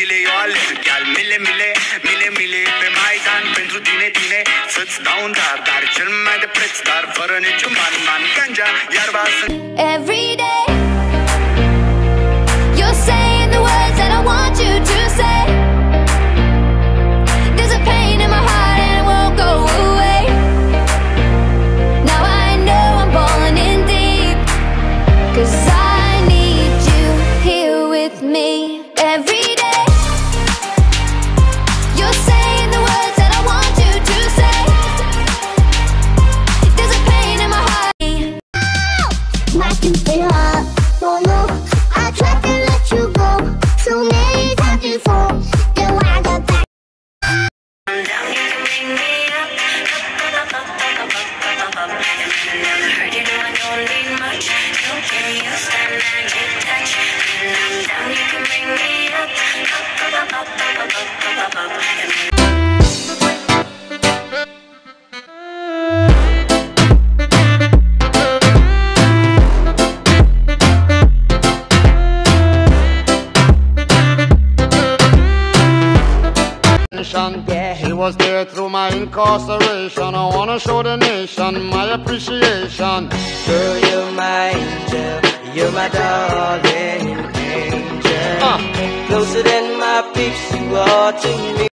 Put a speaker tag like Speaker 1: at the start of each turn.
Speaker 1: zile eu alerg al mile, mile, mile, mile pe Maidan pentru tine, tine să-ți dau un dar cel mai de preț, dar fără niciun man, ganja, iarba sunt.
Speaker 2: Every day you're saying the words that I want you to say. There's a pain in my heart and it won't go away. Now I know I'm falling in deep, 'cause I need you here with me. Every day you're saying the words that I want you to say. There's a pain in my heart.
Speaker 3: I can feel up, oh no, I tried to let you go so many times before. Then I got back.
Speaker 4: Down, you can bring me up, up, and I never heard you doing, don't need much. So can you stand magic touch? When I'm down, you can bring me up, and
Speaker 5: Yeah. She was there through my incarceration. I wanna show the nation my appreciation.
Speaker 6: Girl, you're my angel, you're my darling angel. Closer than my peeps, you are to me.